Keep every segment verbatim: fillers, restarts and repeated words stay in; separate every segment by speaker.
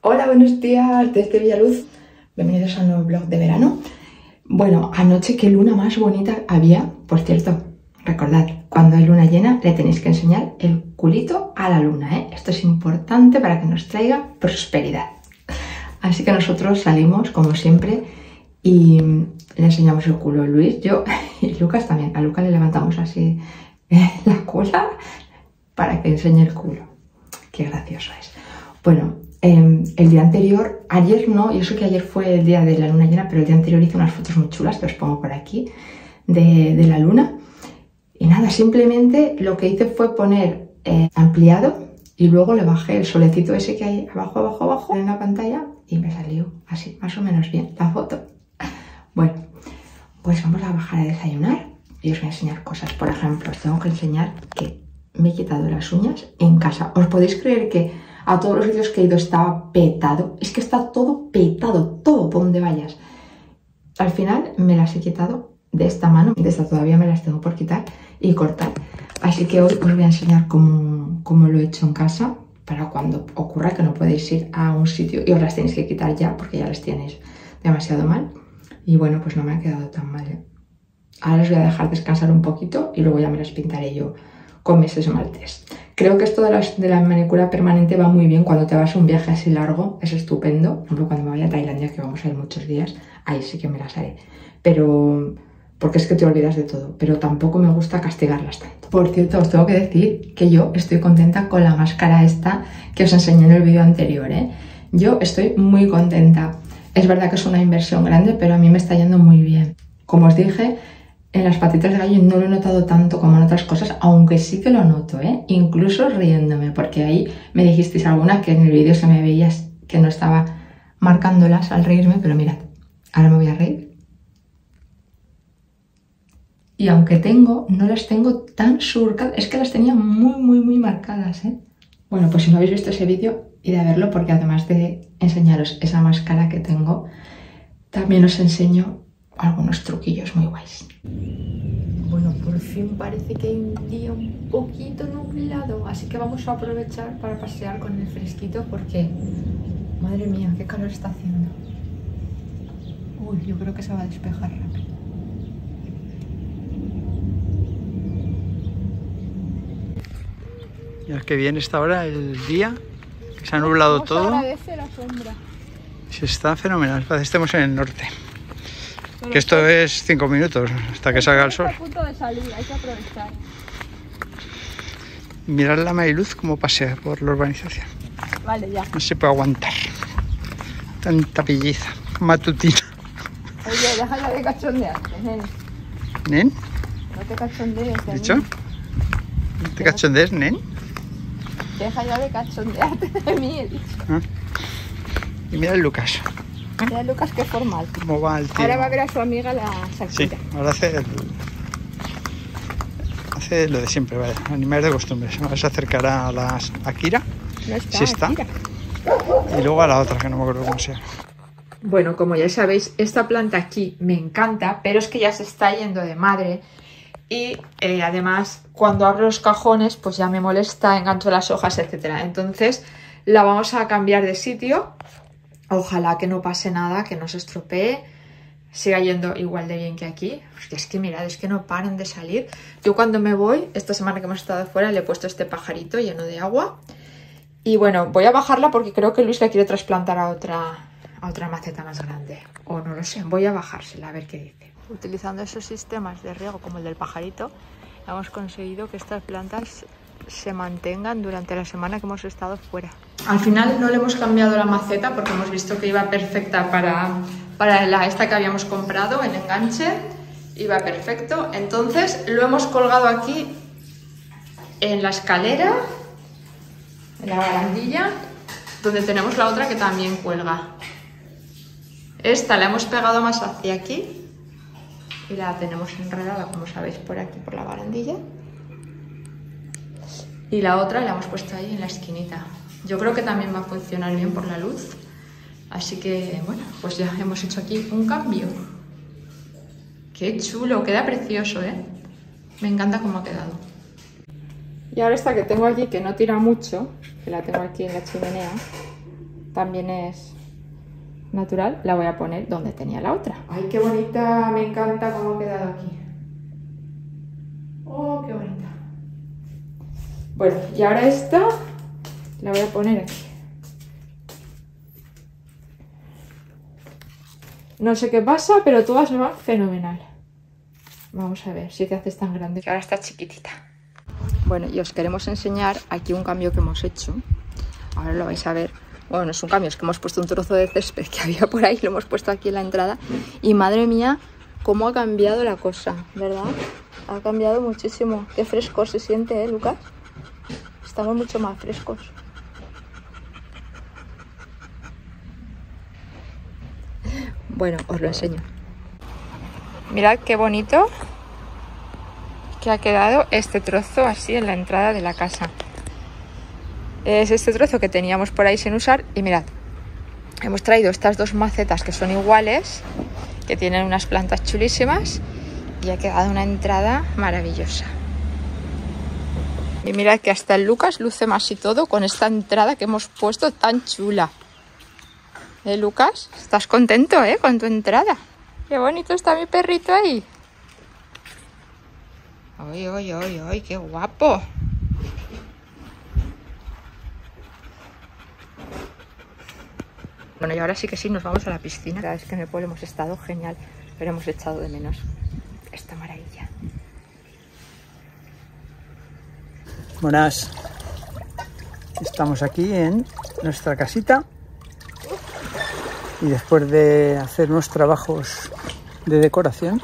Speaker 1: Hola, buenos días desde Villaluz. Bienvenidos a un nuevo vlog de verano. Bueno, anoche qué luna más bonita había. Por cierto, recordad, cuando hay luna llena le tenéis que enseñar el culito a la luna, ¿eh? Esto es importante para que nos traiga prosperidad. Así que nosotros salimos, como siempre, y le enseñamos el culo a Luis, yo y Lucas también. A Lucas le levantamos así la cola para que enseñe el culo. Qué gracioso es. Bueno, eh, el día anterior, ayer no, y eso que ayer fue el día de la luna llena, pero el día anterior hice unas fotos muy chulas, que os pongo por aquí, de, de la luna. Y nada, simplemente lo que hice fue poner eh, ampliado y luego le bajé el solecito ese que hay abajo, abajo, abajo en la pantalla y me salió así, más o menos bien, la foto. Bueno, pues vamos a bajar a desayunar y os voy a enseñar cosas. Por ejemplo, os tengo que enseñar que me he quitado las uñas en casa. ¿Os podéis creer que a todos los sitios que he ido estaba petado? Es que está todo petado, todo por donde vayas. Al final me las he quitado de esta mano, de esta todavía me las tengo por quitar y cortar. Así que hoy os voy a enseñar cómo, cómo lo he hecho en casa, para cuando ocurra que no podéis ir a un sitio y os las tenéis que quitar ya porque ya las tienes demasiado mal. Y bueno, pues no me ha quedado tan mal, ¿eh? Ahora les voy a dejar descansar un poquito y luego ya me las pintaré yo con mis esmaltes. Creo que esto de, las, de la manicura permanente va muy bien cuando te vas a un viaje así largo, es estupendo. Por ejemplo, cuando me vaya a Tailandia, que vamos a ir muchos días, ahí sí que me las haré. Pero, porque es que te olvidas de todo, pero tampoco me gusta castigarlas tanto. Por cierto, os tengo que decir que yo estoy contenta con la máscara esta que os enseñé en el vídeo anterior, ¿eh? Yo estoy muy contenta. Es verdad que es una inversión grande, pero a mí me está yendo muy bien. Como os dije, en las patitas de gallo no lo he notado tanto como en otras cosas, aunque sí que lo noto, ¿eh? Incluso riéndome, porque ahí me dijisteis alguna que en el vídeo se me veía que no estaba marcándolas al reírme, pero mirad, ahora me voy a reír. Y aunque tengo, no las tengo tan surcadas, es que las tenía muy, muy, muy marcadas, ¿eh? Bueno, pues si no habéis visto ese vídeo, id a verlo, porque además de enseñaros esa máscara que tengo, también os enseño algunos truquillos muy guays. Bueno, por fin parece que hay un día un poquito nublado, así que vamos a aprovechar para pasear con el fresquito porque, madre mía, qué calor está haciendo. Uy, yo creo que se va a despejar rápido.
Speaker 2: Ya que bien está ahora el día, que se ha nublado todo.
Speaker 3: Agradece la sombra.
Speaker 2: Se está fenomenal, parece que estemos en el norte.
Speaker 3: Pero
Speaker 2: que esto es cinco minutos hasta que salga el sol.
Speaker 3: Está a punto de salir, hay que aprovechar.
Speaker 2: Mirad la Mariluz como pasea por la urbanización.
Speaker 3: Vale, ya.
Speaker 2: No se puede aguantar. Tanta pilliza matutina.
Speaker 3: Oye, deja ya de cachondearte, nen.
Speaker 2: ¿Nen?
Speaker 3: No te cachondees,
Speaker 2: ¿Has dicho? ¿No te cachondees, nen?
Speaker 3: Deja ya de cachondearte de mí, he dicho.
Speaker 2: Ah. Y mira el Lucas.
Speaker 3: Mira, Lucas, qué formal.
Speaker 2: ¿Cómo va el tío?
Speaker 3: Ahora va a ver a su amiga la Shakira.
Speaker 2: Sí, ahora hace, el, hace lo de siempre, vale, animales de costumbres. Ahora se acercará a la Akira,
Speaker 3: No está,
Speaker 2: si está,
Speaker 3: Akira.
Speaker 2: y luego a la otra, que no me acuerdo cómo se llama.
Speaker 1: Bueno, como ya sabéis, esta planta aquí me encanta, pero es que ya se está yendo de madre. Y eh, además, cuando abro los cajones, pues ya me molesta, engancho las hojas, etcétera. Entonces, la vamos a cambiar de sitio. Ojalá que no pase nada, que no se estropee, siga yendo igual de bien que aquí. Porque es que mirad, es que no paran de salir. Yo cuando me voy, esta semana que hemos estado fuera, le he puesto este pajarito lleno de agua. Y bueno, voy a bajarla porque creo que Luis la quiere trasplantar a otra, a otra maceta más grande. O no lo sé, voy a bajársela a ver qué dice. Utilizando esos sistemas de riego como el del pajarito, hemos conseguido que estas plantas se mantengan durante la semana que hemos estado fuera. Al final no le hemos cambiado la maceta porque hemos visto que iba perfecta para, para la, esta que habíamos comprado, el enganche, iba perfecto. Entonces lo hemos colgado aquí en la escalera, en la barandilla, donde tenemos la otra que también cuelga. Esta la hemos pegado más hacia aquí y la tenemos enredada, como sabéis, por aquí, por la barandilla. Y la otra la hemos puesto ahí en la esquinita. Yo creo que también va a funcionar bien por la luz. Así que, bueno, pues ya hemos hecho aquí un cambio. ¡Qué chulo! Queda precioso, ¿eh? Me encanta cómo ha quedado. Y ahora esta que tengo aquí, que no tira mucho, que la tengo aquí en la chimenea,
Speaker 3: también es natural, la voy a poner donde tenía la otra.
Speaker 1: Ay, qué bonita, me encanta cómo ha quedado aquí. Oh, qué bonita. Bueno, y ahora esta la voy a poner aquí. No sé qué pasa, pero todas me van fenomenal. Vamos a ver si te haces tan grande. Ahora está chiquitita. Bueno, y os queremos enseñar aquí un cambio que hemos hecho. Ahora lo vais a ver. Bueno, no es un cambio, es que hemos puesto un trozo de césped que había por ahí, lo hemos puesto aquí en la entrada. Y madre mía, cómo ha cambiado la cosa, ¿verdad? Ha cambiado muchísimo. Qué fresco se siente, ¿eh, Lucas? Estamos mucho más frescos. Bueno, os lo enseño. Mirad qué bonito que ha quedado este trozo así en la entrada de la casa. Es este trozo que teníamos por ahí sin usar y mirad, hemos traído estas dos macetas que son iguales, que tienen unas plantas chulísimas y ha quedado una entrada maravillosa. Y mirad que hasta el Lucas luce más y todo con esta entrada que hemos puesto tan chula. ¿Eh, Lucas? ¿Estás contento, eh, con tu entrada? Qué bonito está mi perrito ahí. ¡Ay, ay, ay, ay! ¡Qué guapo! Bueno, y ahora sí que sí, nos vamos a la piscina. Cada vez que en el pueblo hemos estado genial, pero hemos echado de menos esta maravilla.
Speaker 2: Buenas. Estamos aquí en nuestra casita y después de hacer unos trabajos de decoración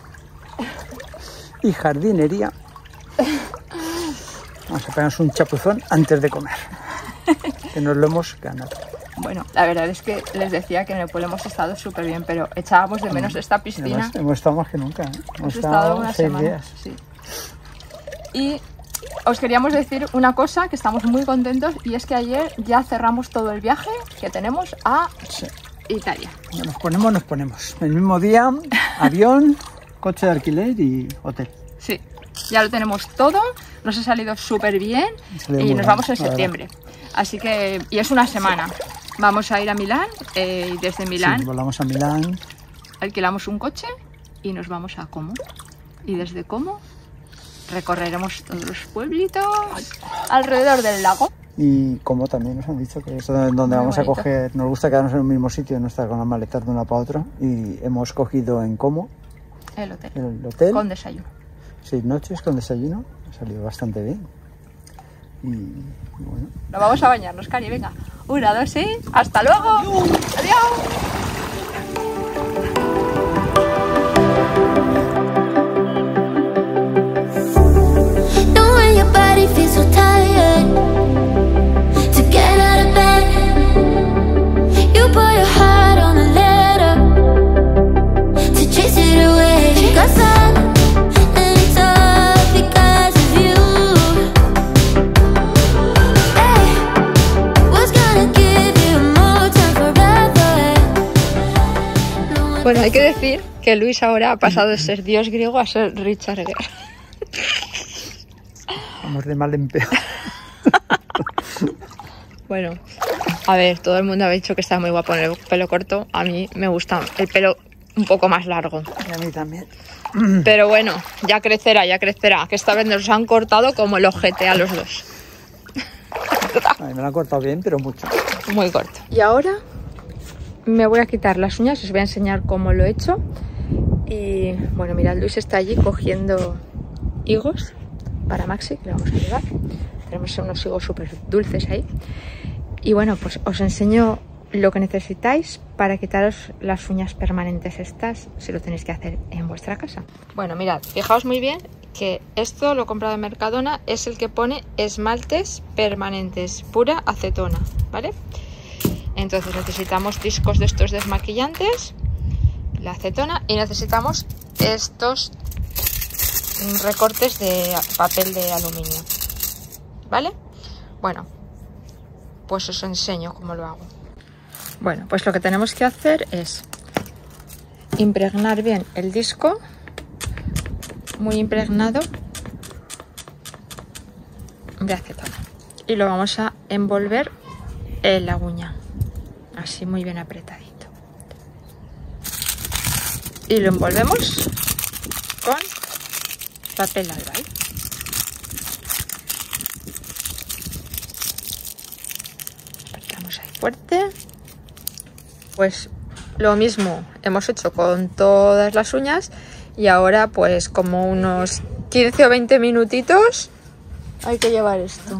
Speaker 2: y jardinería, vamos a pegarnos un chapuzón antes de comer, que nos lo hemos ganado.
Speaker 3: Bueno, la verdad es que les decía que en el pueblo hemos estado súper bien, pero echábamos de menos esta piscina.
Speaker 2: Además, hemos estado más que nunca, ¿eh? Hemos,
Speaker 3: hemos
Speaker 2: estado,
Speaker 3: estado una
Speaker 2: seis
Speaker 3: semana.
Speaker 2: días.
Speaker 3: Sí. Y os queríamos decir una cosa, que estamos muy contentos, y es que ayer ya cerramos todo el viaje que tenemos a
Speaker 2: Sí.
Speaker 3: Italia.
Speaker 2: Cuando nos ponemos, nos ponemos. El mismo día, avión, coche de alquiler y hotel.
Speaker 3: Sí, ya lo tenemos todo, nos ha salido súper bien y nos vamos en septiembre. Así que, y es una semana. Vamos a ir a Milán eh, y desde Milán
Speaker 2: Sí, volamos a Milán.
Speaker 3: alquilamos un coche y nos vamos a Como. Y desde Como recorreremos todos los pueblitos alrededor del lago.
Speaker 2: Y como también nos han dicho que es donde
Speaker 3: Muy
Speaker 2: vamos
Speaker 3: bonito.
Speaker 2: a coger, nos gusta quedarnos en un mismo sitio, no estar con las maletas de una para otra. Y hemos cogido en Como
Speaker 3: El hotel.
Speaker 2: el hotel,
Speaker 3: Con desayuno.
Speaker 2: seis noches con desayuno, ha salido bastante bien. Y bueno,
Speaker 3: Nos vamos a bañarnos, Cari, venga. Una, dos, sí. ¡Hasta luego! ¡Adiós! Bueno, hay que decir que Luis ahora ha pasado de ser dios griego a ser Richard Gere.
Speaker 2: vamos de mal en peor.
Speaker 3: Bueno, a ver, todo el mundo ha dicho que está muy guapo en el pelo corto. A mí me gusta el pelo un poco más largo.
Speaker 2: Y a mí también.
Speaker 3: Pero bueno, ya crecerá, ya crecerá. Que esta vez nos han cortado como el ojete a los dos.
Speaker 2: A mí me lo han cortado bien, pero mucho.
Speaker 3: Muy corto. Y ahora me voy a quitar las uñas, os voy a enseñar cómo lo he hecho. Y bueno, mirad, Luis está allí cogiendo higos para Maxi, que le vamos a llevar. Tenemos unos higos súper dulces ahí. Y bueno, pues os enseño lo que necesitáis para quitaros las uñas permanentes estas, si lo tenéis que hacer en vuestra casa. Bueno, mirad, fijaos muy bien que esto lo he comprado en Mercadona, es el que pone esmaltes permanentes, pura acetona, ¿vale? Entonces necesitamos discos de estos desmaquillantes, la acetona, y necesitamos estos recortes de papel de aluminio, ¿vale? Bueno, pues os enseño cómo lo hago. Bueno, pues lo que tenemos que hacer es impregnar bien el disco, muy impregnado de acetona, y lo vamos a envolver en la uña. así muy bien apretadito. Y lo envolvemos con papel albal. Apretamos ahí fuerte. Pues lo mismo hemos hecho con todas las uñas y ahora pues como unos quince o veinte minutitos hay que llevar esto.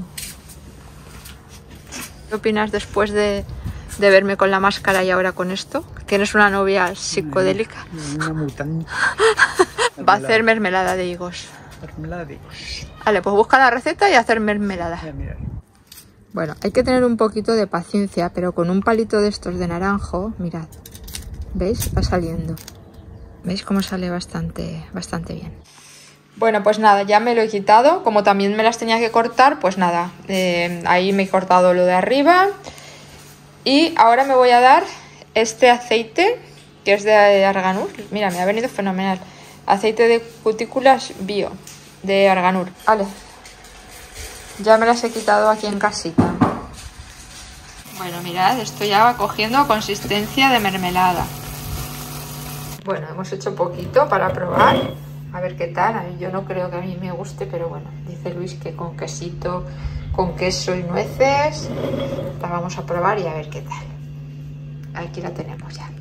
Speaker 3: ¿Qué opinas después de, de verme con la máscara y ahora con esto? ¿Tienes una novia psicodélica?
Speaker 2: Una mutante.
Speaker 3: Va a hacer mermelada de higos.
Speaker 2: Mermelada de higos.
Speaker 3: Vale, pues busca la receta y hacer mermelada. Bueno, hay que tener un poquito de paciencia, pero con un palito de estos de naranjo, mirad, ¿veis? Va saliendo. ¿Veis cómo sale bastante, bastante bien? Bueno, pues nada, ya me lo he quitado. Como también me las tenía que cortar, pues nada, eh, ahí me he cortado lo de arriba. Y ahora me voy a dar este aceite, que es de Arganur. Mira, me ha venido fenomenal. Aceite de cutículas bio, de Arganur. Vale. Ya me las he quitado aquí en casita. Bueno, mirad, esto ya va cogiendo consistencia de mermelada. Bueno, hemos hecho poquito para probar. A ver qué tal. A mí, yo no creo que a mí me guste, pero bueno, dice Luis que con quesito, con queso y nueces. La vamos a probar y a ver qué tal. Aquí la tenemos ya.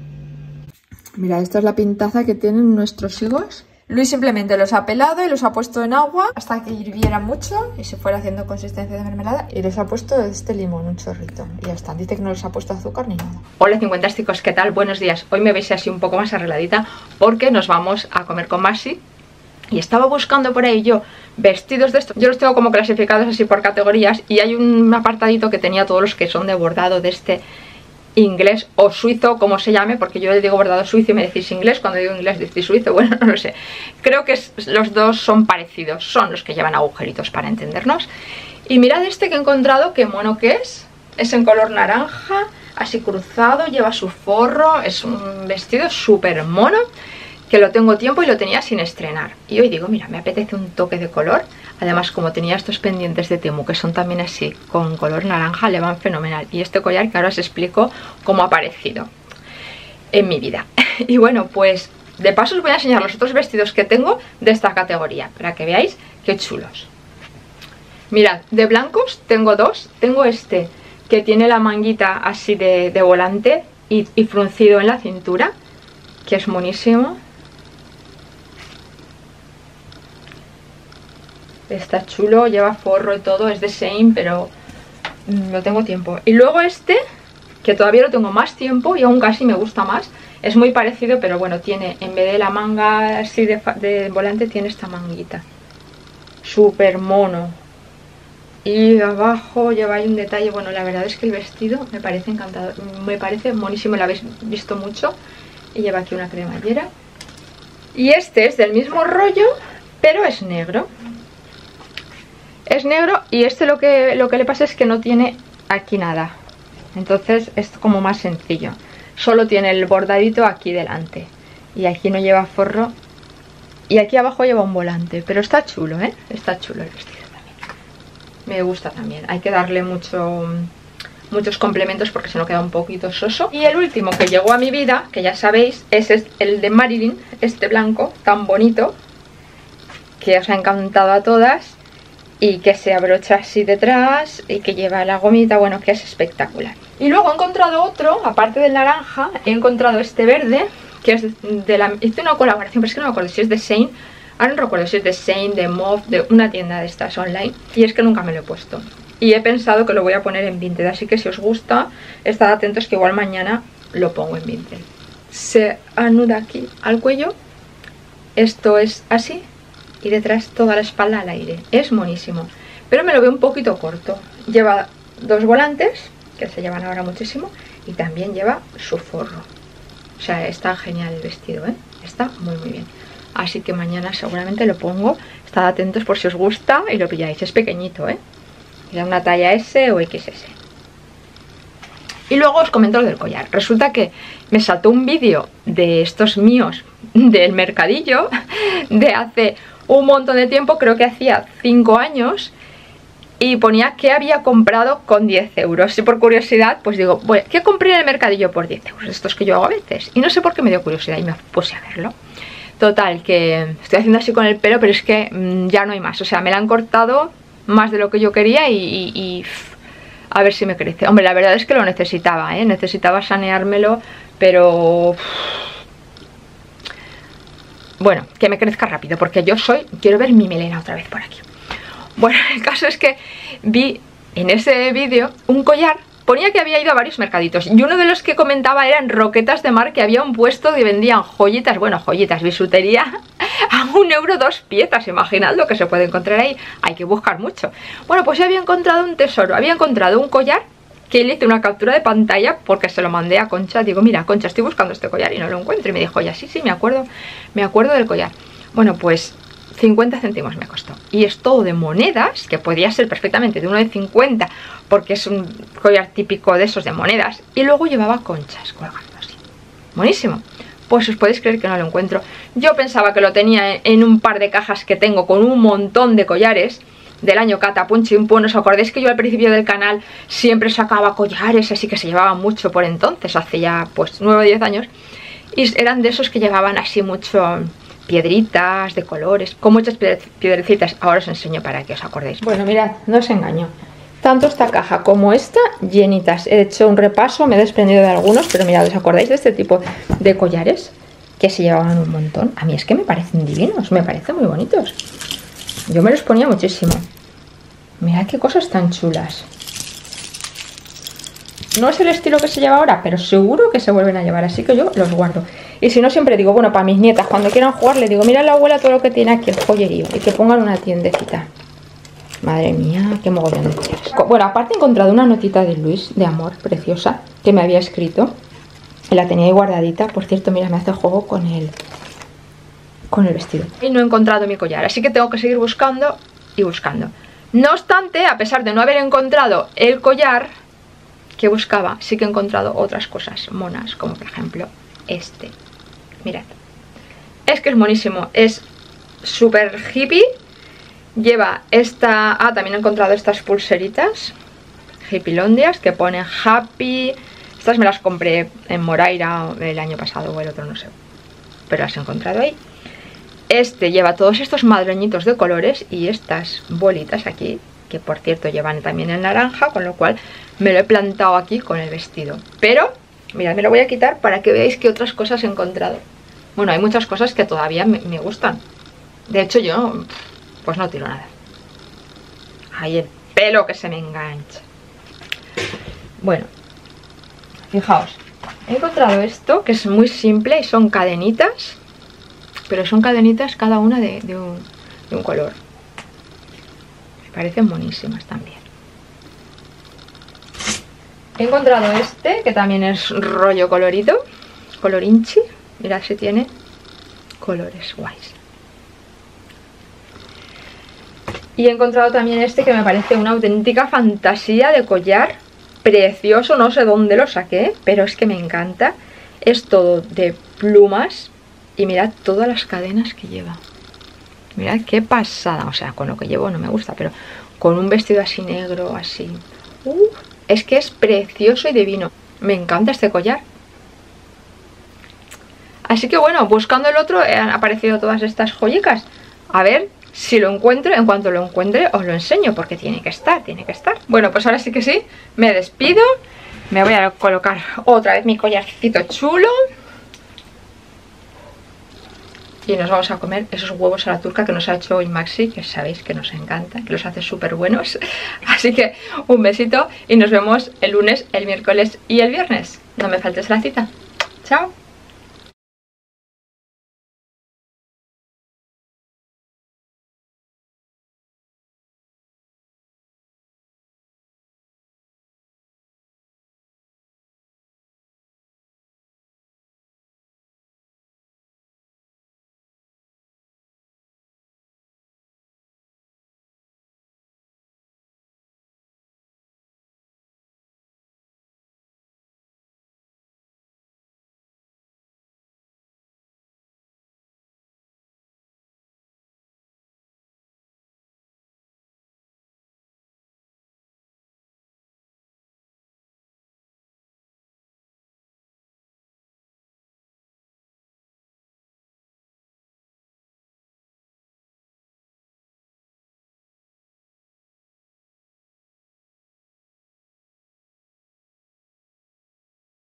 Speaker 3: Mira, esta es la pintaza que tienen nuestros higos. Luis simplemente los ha pelado y los ha puesto en agua hasta que hirviera mucho y se fuera haciendo consistencia de mermelada, y les ha puesto este limón, un chorrito, y ya está. Dice que no les ha puesto azúcar ni nada. Hola cincuentásticos, ¿qué tal? Buenos días. Hoy me veis así un poco más arregladita porque nos vamos a comer con Maxi y estaba buscando por ahí yo vestidos de estos. Yo los tengo como clasificados así por categorías y hay un apartadito que tenía todos los que son de bordado de este inglés o suizo, como se llame, porque yo le digo bordado suizo y me decís inglés, cuando digo inglés decís suizo, bueno, no lo sé. Creo que es, los dos son parecidos, son los que llevan agujeritos para entendernos. Y mirad este que he encontrado, qué mono que es, es en color naranja, así cruzado, lleva su forro, es un vestido súper mono, que lo tengo tiempo y lo tenía sin estrenar. Y hoy digo, mira, me apetece un toque de color. Además, como tenía estos pendientes de Temu, que son también así, con color naranja, le van fenomenal. Y este collar que ahora os explico cómo ha aparecido en mi vida. Y bueno, pues de paso os voy a enseñar los otros vestidos que tengo de esta categoría, para que veáis qué chulos. Mirad, de blancos tengo dos. Tengo este, que tiene la manguita así de, de volante y, y fruncido en la cintura, que es monísimo. Está chulo, lleva forro y todo, es de Shein, pero no tengo tiempo. Y luego este, que todavía lo tengo más tiempo y aún casi me gusta más. Es muy parecido, pero bueno, tiene, en vez de la manga así de, de volante, tiene esta manguita. Súper mono. Y abajo lleva ahí un detalle, bueno, la verdad es que el vestido me parece encantador, me parece monísimo, lo habéis visto mucho. Y lleva aquí una cremallera. Y este es del mismo rollo, pero es negro. Es negro y este lo que, lo que le pasa es que no tiene aquí nada. Entonces es como más sencillo. Solo tiene el bordadito aquí delante. Y aquí no lleva forro. Y aquí abajo lleva un volante. Pero está chulo, ¿eh? Está chulo el vestido también. Me gusta también. Hay que darle mucho, muchos complementos porque si no queda un poquito soso. Y el último que llegó a mi vida, que ya sabéis, es el de Marilyn. Este blanco tan bonito, que os ha encantado a todas. Y que se abrocha así detrás y que lleva la gomita, bueno, que es espectacular. Y luego he encontrado otro, aparte del naranja, he encontrado este verde, que es de la... hice una colaboración, pero es que no me acuerdo si es de Shein. Ahora no recuerdo si es de Shein, de Move, de una tienda de estas online. Y es que nunca me lo he puesto. Y he pensado que lo voy a poner en Vinted, así que si os gusta, estad atentos que igual mañana lo pongo en Vinted. Se anuda aquí al cuello. Esto es así. Y detrás toda la espalda al aire. Es monísimo. Pero me lo veo un poquito corto. Lleva dos volantes, que se llevan ahora muchísimo. Y también lleva su forro. O sea, está genial el vestido, ¿eh? Está muy muy bien. Así que mañana seguramente lo pongo. Estad atentos por si os gusta y lo pilláis. Es pequeñito, ¿eh? Era una talla ese o equis ese. Y luego os comento lo del collar. Resulta que me saltó un vídeo de estos míos del mercadillo de hace un montón de tiempo, creo que hacía cinco años, y ponía que había comprado con diez euros. Y por curiosidad, pues digo, bueno, ¿qué compré en el mercadillo por diez euros? Estos que yo hago a veces. Y no sé por qué me dio curiosidad y me puse a verlo. Total, que estoy haciendo así con el pelo, pero es que mmm, ya no hay más. O sea, me la han cortado más de lo que yo quería y, y, y a ver si me crece. Hombre, la verdad es que lo necesitaba, ¿eh? Necesitaba saneármelo, pero... bueno, que me crezca rápido, porque yo soy... quiero ver mi melena otra vez por aquí. Bueno, el caso es que vi en ese vídeo un collar. Ponía que había ido a varios mercaditos y uno de los que comentaba era en Roquetas de Mar, que había un puesto que vendían joyitas, bueno, joyitas, bisutería a un euro dos piezas. Imaginad lo que se puede encontrar ahí, hay que buscar mucho. Bueno, pues yo había encontrado un tesoro, había encontrado un collar que le hice una captura de pantalla porque se lo mandé a Concha. Digo, mira, Concha, estoy buscando este collar y no lo encuentro. Y me dijo, ya, sí, sí, me acuerdo, me acuerdo del collar. Bueno, pues cincuenta céntimos me costó. Y es todo de monedas, que podía ser perfectamente de uno de cincuenta, porque es un collar típico de esos de monedas. Y luego llevaba conchas colgando así. Buenísimo. Pues os podéis creer que no lo encuentro. Yo pensaba que lo tenía en un par de cajas que tengo con un montón de collares del año Catapum Chimpún. ¿Os acordáis que yo al principio del canal siempre sacaba collares así que se llevaban mucho por entonces? Hace ya pues nueve o diez años. Y eran de esos que llevaban así mucho... piedritas de colores, con muchas piedrecitas. Ahora os enseño para que os acordéis. Bueno, mirad, no os engaño. Tanto esta caja como esta, llenitas. He hecho un repaso, me he desprendido de algunos, pero mirad, ¿os acordáis de este tipo de collares? Que se llevaban un montón. A mí es que me parecen divinos, me parecen muy bonitos. Yo me los ponía muchísimo. Mirad qué cosas tan chulas. No es el estilo que se lleva ahora, pero seguro que se vuelven a llevar, así que yo los guardo. Y si no, siempre digo, bueno, para mis nietas, cuando quieran jugar, le digo, mira la abuela todo lo que tiene aquí el joyerío, y que pongan una tiendecita. Madre mía, qué mogollón de cosas. Bueno, aparte he encontrado una notita de Luis, de amor, preciosa, que me había escrito. Y la tenía ahí guardadita. Por cierto, mira, me hace juego con el, con el vestido. Y no he encontrado mi collar, así que tengo que seguir buscando y buscando. No obstante, a pesar de no haber encontrado el collar que buscaba, sí que he encontrado otras cosas monas, como por ejemplo este. Mirad, es que es monísimo, es súper hippie. Lleva esta... ah, también he encontrado estas pulseritas hippilondias que ponen happy. Estas me las compré en Moraira el año pasado o el otro, no sé, pero las he encontrado ahí. Este lleva todos estos madroñitos de colores y estas bolitas aquí, que por cierto llevan también el naranja, con lo cual me lo he plantado aquí con el vestido. Pero, mirad, me lo voy a quitar para que veáis qué otras cosas he encontrado. Bueno, hay muchas cosas que todavía me, me gustan. De hecho yo, pues no tiro nada. Ahí el pelo que se me engancha. Bueno, fijaos, he encontrado esto que es muy simple y son cadenitas, pero son cadenitas cada una de, de, un, de un color. Me parecen buenísimas también. He encontrado este que también es rollo colorido, colorinchi. Mirad si tiene colores guays. Y he encontrado también este que me parece una auténtica fantasía de collar. Precioso, no sé dónde lo saqué, pero es que me encanta. Es todo de plumas. Y mirad todas las cadenas que lleva. Mirad qué pasada. O sea, con lo que llevo no me gusta, pero con un vestido así negro, así. Uh, es que es precioso y divino. Me encanta este collar. Así que bueno, buscando el otro han aparecido todas estas joyicas. A ver si lo encuentro. En cuanto lo encuentre os lo enseño, porque tiene que estar, tiene que estar. Bueno, pues ahora sí que sí, me despido. Me voy a colocar otra vez mi collarcito chulo. Y nos vamos a comer esos huevos a la turca que nos ha hecho hoy Maxi, que sabéis que nos encanta, que los hace súper buenos. Así que un besito y nos vemos el lunes, el miércoles y el viernes. No me faltes la cita. Chao.